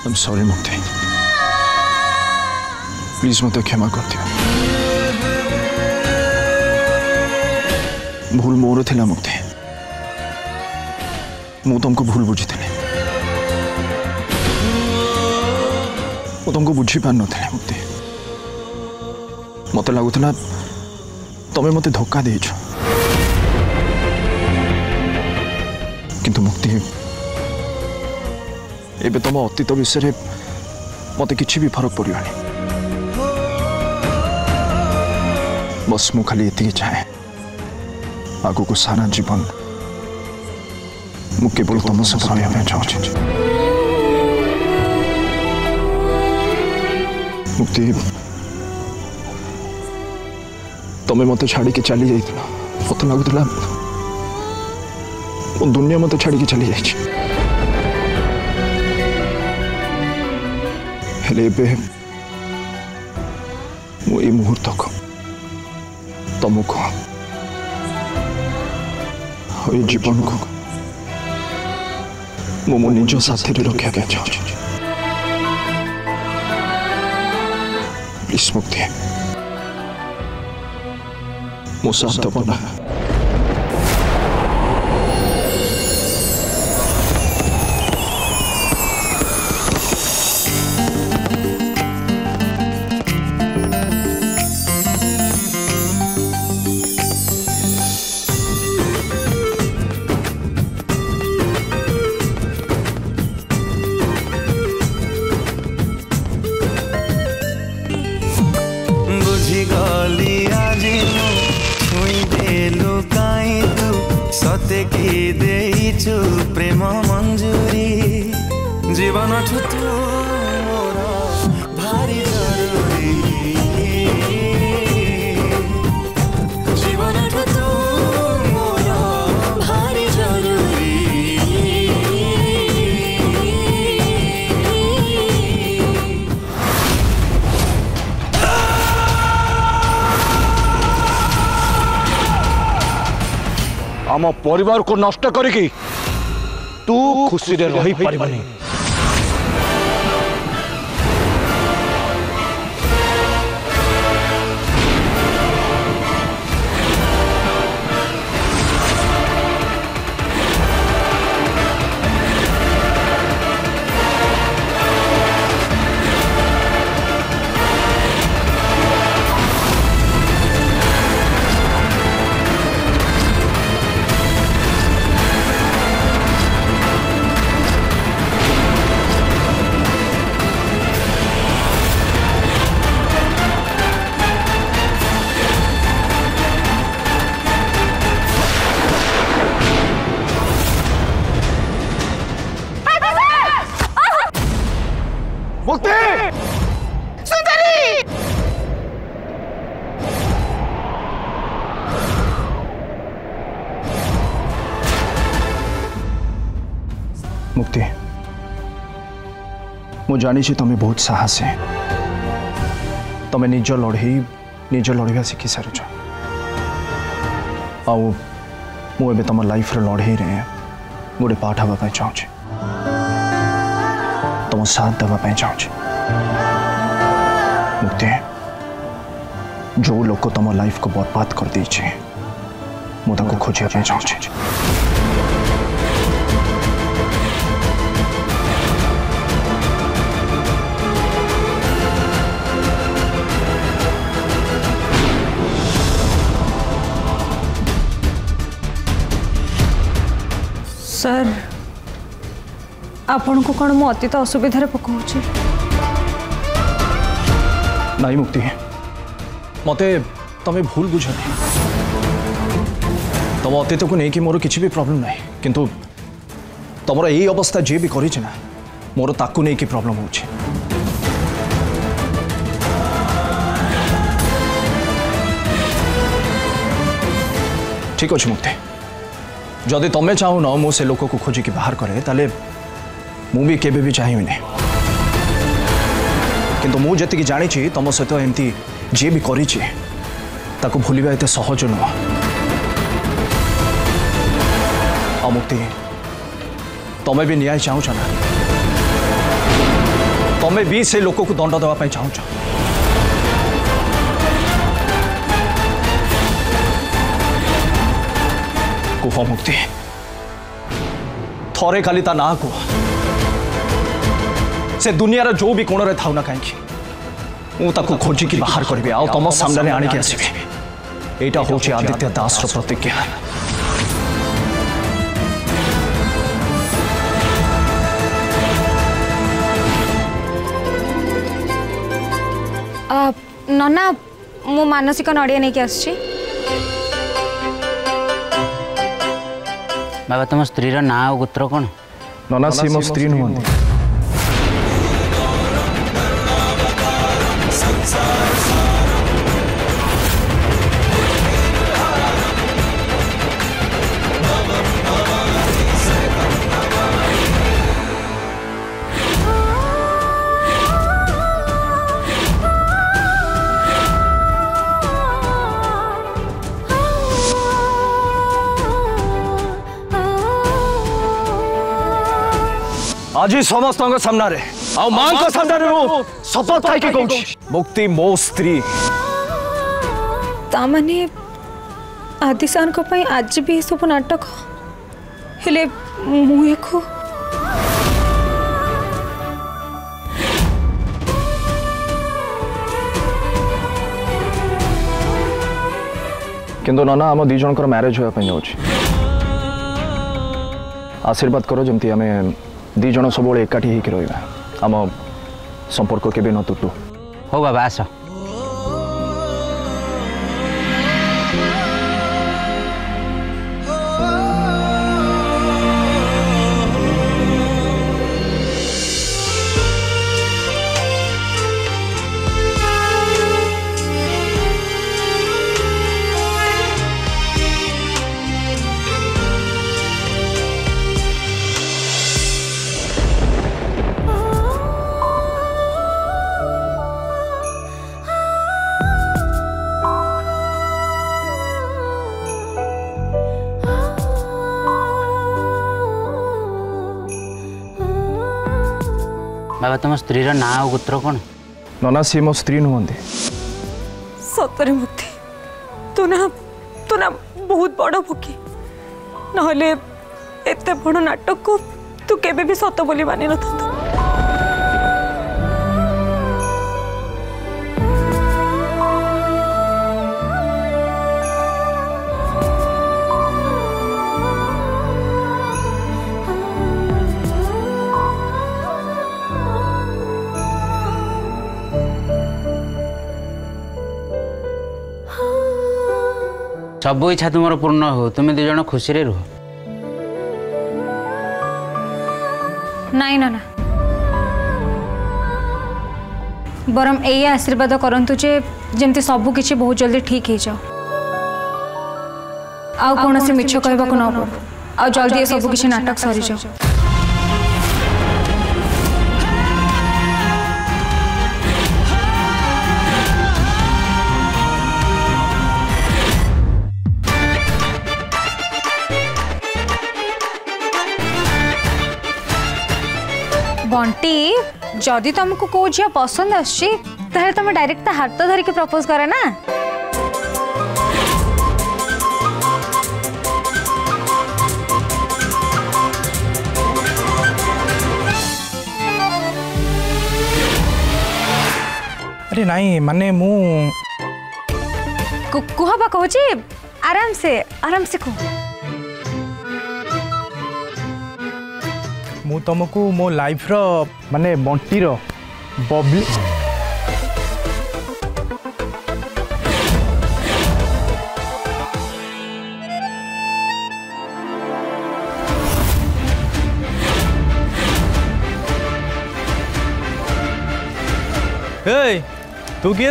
I'm sorry मुक्ति, please मत क्षमा कर दियो। भूल मोर थिला मुक्ति, मु तुमको भूल बुझी तुमको बुझी पार नथिले मुक्ति। मत लगुला तमें मत धोखा देछ, किंतु मुक्ति एबे तुम अतीत विषय मत किसी भी फरक पड़ानी। बस मु खाली ये चाहे आगु को सारा जीवन मु केवल तुम सब रहा चाहूँ। मुक्ति तमें मत छाड़ी के चली जाइल, मत लगुला दुनिया मत छाड़ी के चली जाइए। ये मुहूर्त को तुमको ये जीवन को मो निज साथी रखा चाहूँ। प्लीज मुक्ति मो साथ दब ना। सते की देइछु प्रेम मंजूरी जीवन छुतु मोर भारी जरूरी जीवन छुतु मोर भारी जरूरी आम परिवार को नष्ट करिकी तू खुशी रे रही पारिबनी। मुक्ति सुंदरी मुक्ति मु जानी तुम्हें बहुत साहस है। तुम्हें निज लड़ाई शिखी सारुच। आबे तुम लाइफ लड़ाई गोटे पाठ हाँवाई चाहूँ, तुम साथ देवाई चाहूँ। मुक्ति जो लोग तुम लाइफ को बर्बाद कर देचे मुझे खोजा चाहूँ। सर आपण को कौन मो अतीत असुविधा पकाऊँ? नहीं मुक्ति मते तमें भूल बुझ तुम अतीत को लेकिन मोर किसी भी प्रॉब्लम नहीं, किंतु तुम यही अवस्था जी भी करी ना मोर ताकू नहीं कि प्रॉब्लम हो। ठीक अच्छे मुक्ति जदि तुम्हें चाहू न मु से लोक को खोजिकी बाहर करे ताले मु भी केबे भी चाहिए, किंतु मु जति जानी तुम सहित एमती जी भी करी ताको भूलिबा एते सहज नुह। मुक्ति तुम्हें भी न्याय चाहूच ना? तमें भी से लोक को दंड देवाई चाहूच कुह मुक्ति थरे खाली ता ना कुह से दुनियार जो भी कोण था ना कहीं मुझे खोजिकी बाहर करी आ तुम सामने आणिक आसबि यहाँ हूँ आदित्य दास प्रतिज्ञा नना मु मानसिक नड़िया नहीं आसी बाबा तुम स्त्री ना और गोत्र कौन नना सी मो स्त्री नुहति आज समस्त सामने मां को सामने शपथ खाई कहूँ मुक्ति मो स्त्री तामाने आदिशान को पई आज भी सब नाटक हेले मुए को किंतु नना आम दी जन मैरेज होगा जाऊँ आशीर्वाद करो जमती आम दी जन सब एकाठी होकर रहा आम संपर्क केबे न तुटू हो बाबा आस बाबा तुम स्त्री ना और गोत्र कौन नना सी मो स्त्री नुहति सतरे मुक्ति तू ना बहुत बड़ भोगी नहले एते बड़ नाटक को तू केबे भी सत बोली मानि न था सब इच्छा तुम पूर्ण हो तुम दु जन खुशी रे रुह नहीं ना बरम ए आशीर्वाद करंतु जे जेमती सबु किछि बहुत जल्दी ठीक हो जाओ आ कौन से मिछ कहबा को न पड़ो आ जल्दी सबु किछि नाटक सरी जाओ बंटी जदि तुमको को झिया पसंद आछी ताहे तुम डायरेक्ट ता हाथ धर के प्रपोज करे ना अरे नहीं माने मु कुहबा कहू आराम से कहो मु तुमको मो लाइफ रो माने बंटी रो बबली तू किए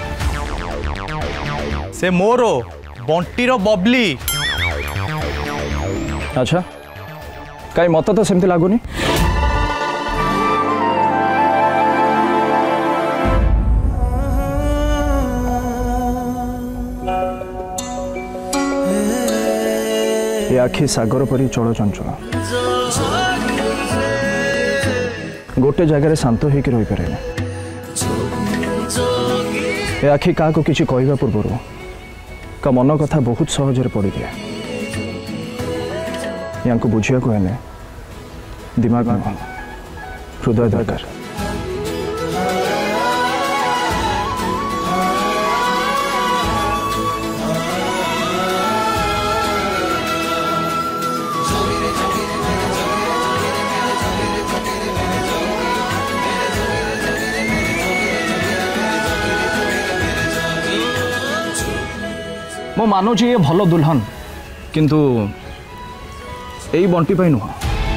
से मोरो बंटी रो बबली अच्छा कहीं मत तो सेमती लगुनि ये आखि सागर परी चल चंचल गोटे जगार शांत होकर रही पारे ए आखि क्या किसी कहवा पूर्व का मन कथा बहुत सहजरे पड़ी दिए या बुझा हेले दिमाग हृदय दरकार। मो मानुची ये भल दुल्हन किंतु यही बंटी पाई नुह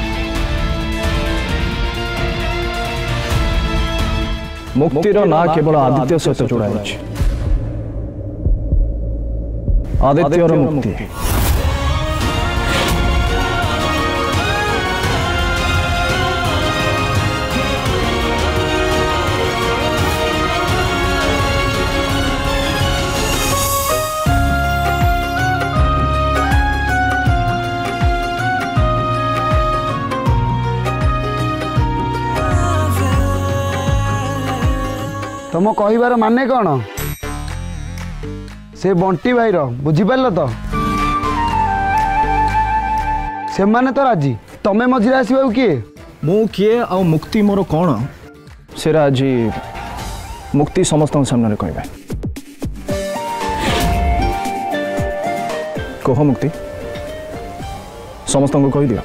मुक्तिर ना केवल आदित्य सहित जोड़ाई आदित्यर मुक्ति तुम कहबार माने कौन से बंटी भाईर बुझिपार तो से माने तो राजी तमें मझे आसवा किए मु किए आ मुक्ति मोर कौन से आज मुक्ति समस्त सामने कह कह मुक्ति समस्त को कह दियो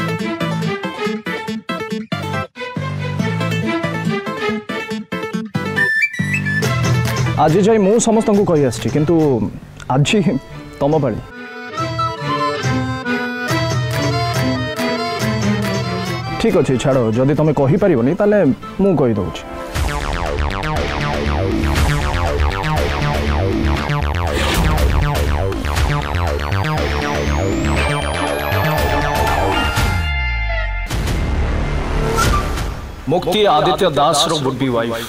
आज जाए मु समस्त को कही आसी किंतु आज तम पाली ठीक अच्छे छाड़ जदि तुम कही पारनी ताले मु कही दउछि। मुक्ति आदित्य दास रो वुड बी वाइफ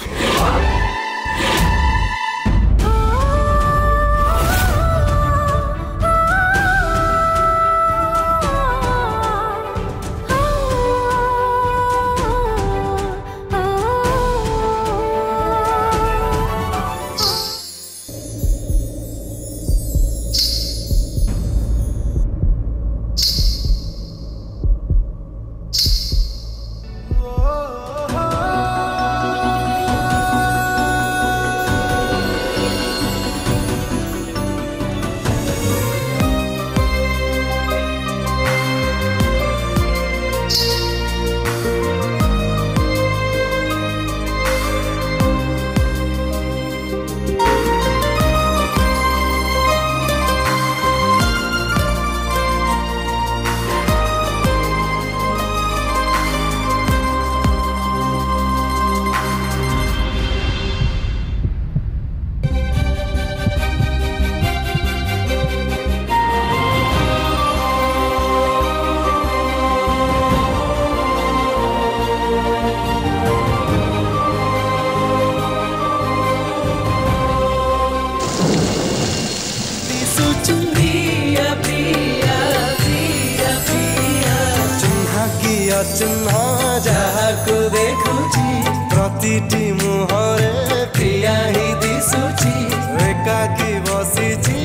चिन्ह जहाको देखुची प्रतिटी मुहरे प्रिया ही दिसुची एकाकी बसिची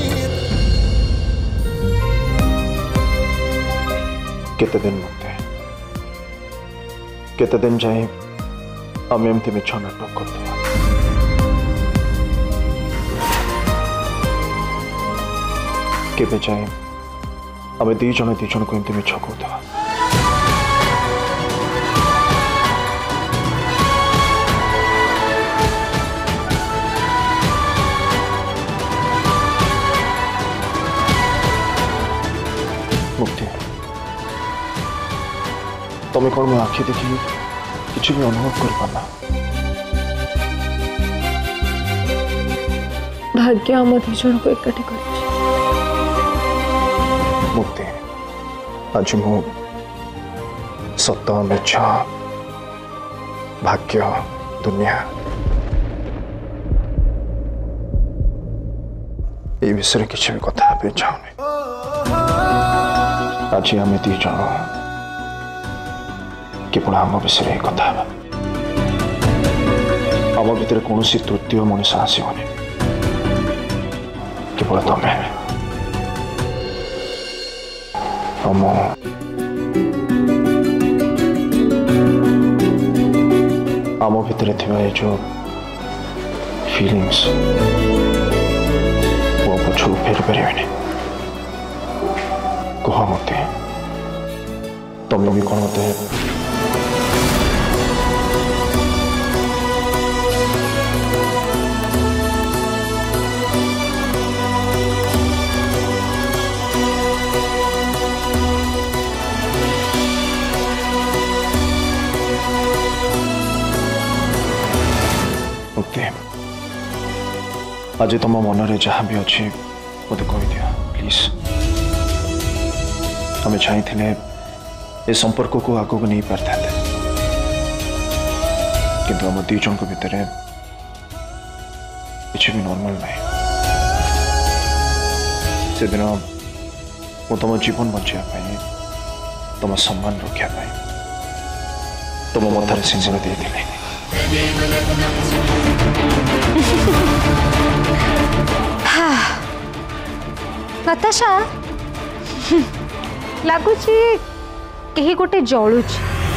केते दिन मुक्ते केते दिन जाए आम एमती मिछ नाटक करते केबे जाए आम दी जन को एमती मिछ कहता मुक्ति तुम कौन मो आखि देखी किसी भी अनुभव कर पाना भाग्य आम दी जन को एकाठी कर मुक्ति आज मु सत मिछ भाग्य दुनिया ये विषय किसी भी कथा चाहूनी आज आम दी जन केवल आम विषय कथा। आम भितर कौन तृतीय मनीष आसवनी केवल तमें आम भितर थिबा जो फीलिंग्स वो पछू फेर पारे कह मत तमें भी कौन मत आज तुम मन में जहाँ भी अच्छी मत कह दिया प्लीज आम चाहिए ए संपर्क को आग को नहीं पारि किंतु आम दी जन भितर किसी भी नॉर्मल नहीं से दिन मु तुम जीवन बचाई तुम सम्मान रखापी तुम मथार सिंदूर दे नताशा लगुच कहीं गोटे जलुच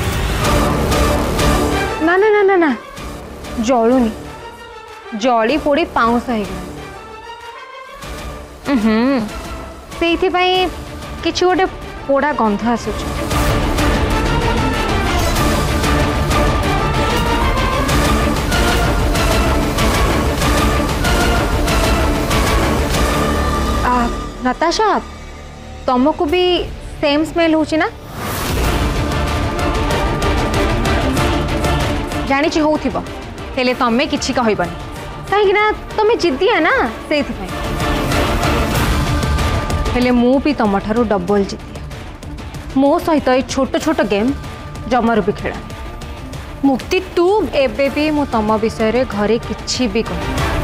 ना ना ना ना ना जलुनी जली पोड़ी पाउंस हो से किसी गोटे पोड़ा गंध आसुच नताशा तुमको भी सेम स्मेल होची ना जानी होथिबो हेले तमे किछि कहबनी कहीं ना तमे जिद्दिया ना से हेले मु भी तुम ठारू डबल जिद्दिया मो सहित ए छोट छोट गेम जमार भी खेला मुक्ति तू एबे भी मु तुम विषय रे घरे किछि भी कह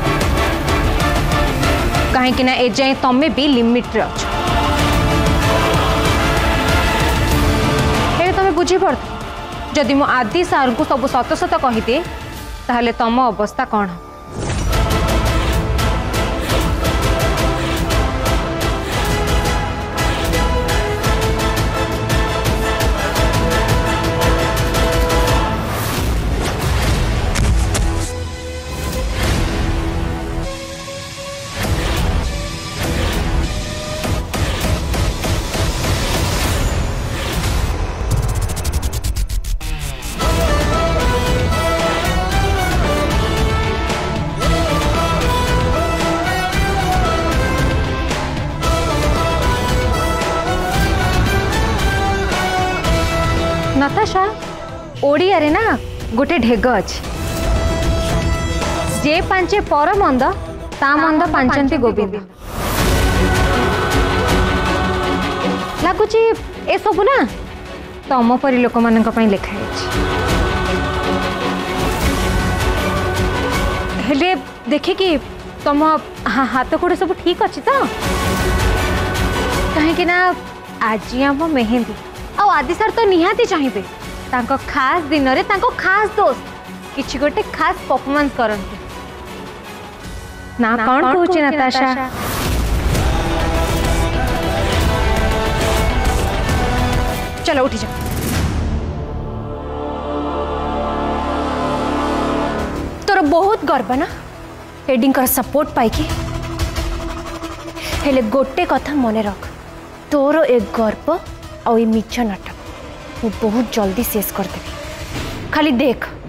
कहीं ना एजाए तमें भी लिमिट रे अच्छ तुम्हें बुझीपार जदि मो आदि सार को सब सत सत कहीदे ताहले तम अवस्था कौन नताशा ओडिया रे ना गोटे ढेग अच्छे जे पांचे पर मंद ता मंद पांचंती गोविंद लगुच ए सब ना तम परी लोक मान लिखाई हेले देखे कि तुम हाथ गोड़ सब ठीक अच्छे तो कहीं ना आज आम मेहंदी आदि सर तो निहाती चाहिए तांको खास दिन रे तांको खास दोस्त किछि गोटे खास परफॉर्मेंस करंती ना कौन कहूची नताशा चलो उठी जा तोर बहुत गर्व ना हेडिंग कर सपोर्ट पाई कि हेले गोटे कथा मने रख तोर एक गर्व और ये मिछ नाटक वो बहुत जल्दी शेष कर देवी खाली देख